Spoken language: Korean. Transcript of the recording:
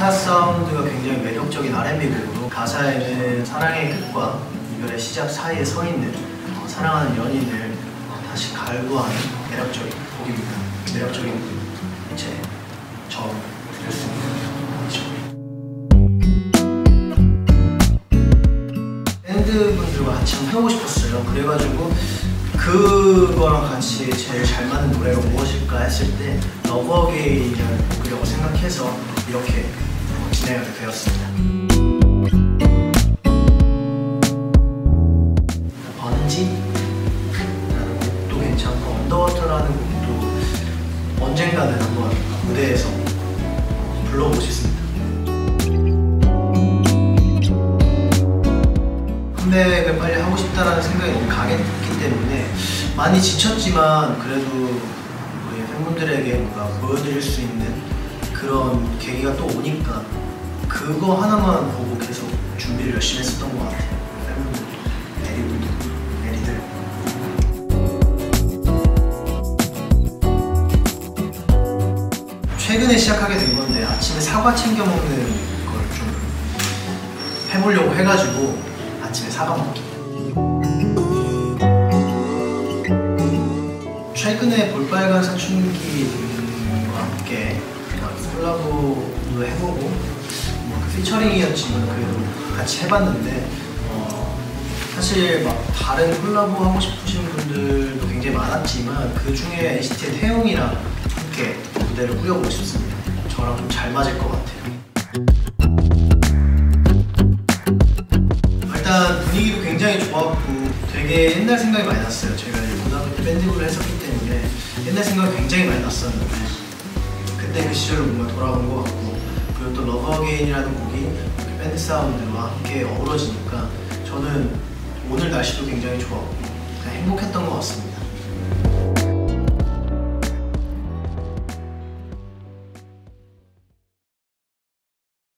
기타 사운드가 굉장히 매력적인 R&B 곡으로 가사에는 사랑의 끝과 이별의 시작 사이에 서 있는 사랑하는 연인을 다시 갈구하는 매력적인 곡입니다. 매력적인 제 처음 들을 수 있는 곡이죠. 밴드분들과 같이 한번 해보고 싶었어요. 그래가지고 그거랑 같이 제일 잘 맞는 노래가 무엇일까 했을 때 러브 어게인이라는 곡이라고 생각해서 이렇게 진행하게 되었습니다. 번지라는 곡도 괜찮고 언더워터라는 곡도 언젠가는 한번 무대에서 불러보고 싶습니다. 컴백을 빨리 하고 싶다라는 생각이 너무 강했기 때문에 많이 지쳤지만 그래도 우리 팬분들에게 뭔가 보여드릴 수 있는 그런 계기가 또 오니까 그거 하나만 보고 계속 준비를 열심히 했었던 것 같아요. 팬분들도, 에리들. 최근에 시작하게 된 건데 아침에 사과 챙겨 먹는 걸 좀 해보려고 해가지고 아침에 사과 먹기. 최근에 볼빨간 사춘기와 함께 콜라보도 해보고 그 피처링이었지만 그래도 같이 해봤는데 사실 막 다른 콜라보 하고 싶으신 분들도 굉장히 많았지만 그 중에 NCT의 태용이랑 함께 무대를 꾸려보고 싶습니다. 저랑 좀 잘 맞을 것 같아요. 일단 분위기도 굉장히 좋았고 되게 옛날 생각이 많이 났어요. 제가 고등학교 때 밴드부를 했었기 때문에 옛날 생각이 굉장히 많이 났었는데 그때 그 시절로 뭔가 돌아온 것 같고 그리고 또 러브 어게인이라는 곡이 밴드 사운드와 함께 어우러지니까 저는 오늘 날씨도 굉장히 좋았고 그냥 행복했던 것 같습니다.